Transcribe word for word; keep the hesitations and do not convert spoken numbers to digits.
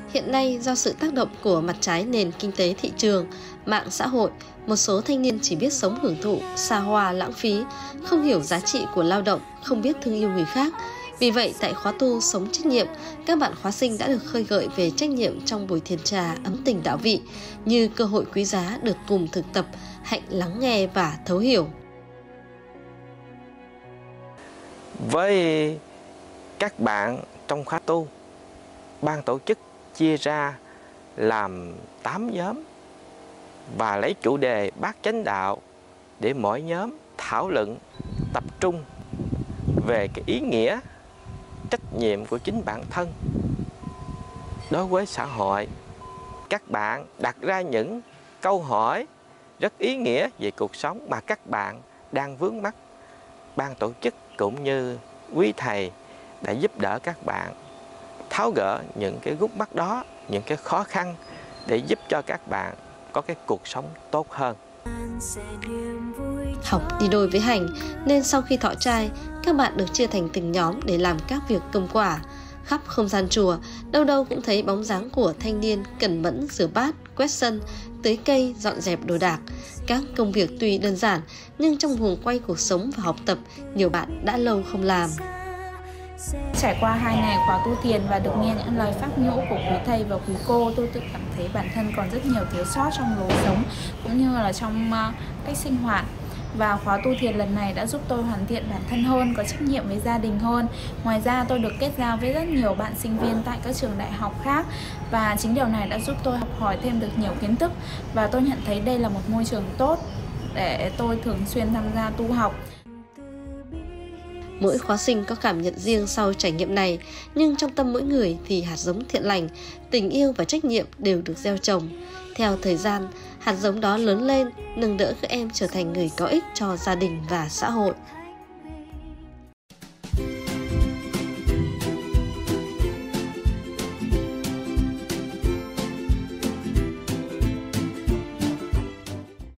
Hiện nay, do sự tác động của mặt trái nền kinh tế thị trường, mạng xã hội, một số thanh niên chỉ biết sống hưởng thụ, xa hoa, lãng phí, không hiểu giá trị của lao động, không biết thương yêu người khác. Vì vậy, tại khóa tu Sống Trách Nhiệm, các bạn khóa sinh đã được khơi gợi về trách nhiệm trong buổi thiền trà ấm tình đạo vị, như cơ hội quý giá được cùng thực tập, hạnh lắng nghe và thấu hiểu. Với các bạn trong khóa tu, ban tổ chức chia ra làm tám nhóm và lấy chủ đề bát chánh đạo để mỗi nhóm thảo luận tập trung về cái ý nghĩa trách nhiệm của chính bản thân đối với xã hội. Các bạn đặt ra những câu hỏi rất ý nghĩa về cuộc sống mà các bạn đang vướng mắc. Ban tổ chức cũng như quý thầy đã giúp đỡ các bạn tháo gỡ những cái gút mắt đó, những cái khó khăn để giúp cho các bạn có cái cuộc sống tốt hơn. Học đi đôi với hành, nên sau khi thọ trai, các bạn được chia thành từng nhóm để làm các việc công quả. Khắp không gian chùa, đâu đâu cũng thấy bóng dáng của thanh niên cẩn mẫn rửa bát, quét sân, tưới cây, dọn dẹp đồ đạc. Các công việc tuy đơn giản, nhưng trong guồng quay cuộc sống và học tập, nhiều bạn đã lâu không làm. Trải qua hai ngày khóa tu thiền và được nghe những lời pháp nhũ của quý thầy và quý cô, tôi tự cảm thấy bản thân còn rất nhiều thiếu sót trong lối sống cũng như là trong cách sinh hoạt. Và khóa tu thiền lần này đã giúp tôi hoàn thiện bản thân hơn, có trách nhiệm với gia đình hơn. Ngoài ra tôi được kết giao với rất nhiều bạn sinh viên tại các trường đại học khác. Và chính điều này đã giúp tôi học hỏi thêm được nhiều kiến thức. Và tôi nhận thấy đây là một môi trường tốt để tôi thường xuyên tham gia tu học. Mỗi khóa sinh có cảm nhận riêng sau trải nghiệm này, nhưng trong tâm mỗi người thì hạt giống thiện lành, tình yêu và trách nhiệm đều được gieo trồng. Theo thời gian, hạt giống đó lớn lên, nâng đỡ các em trở thành người có ích cho gia đình và xã hội.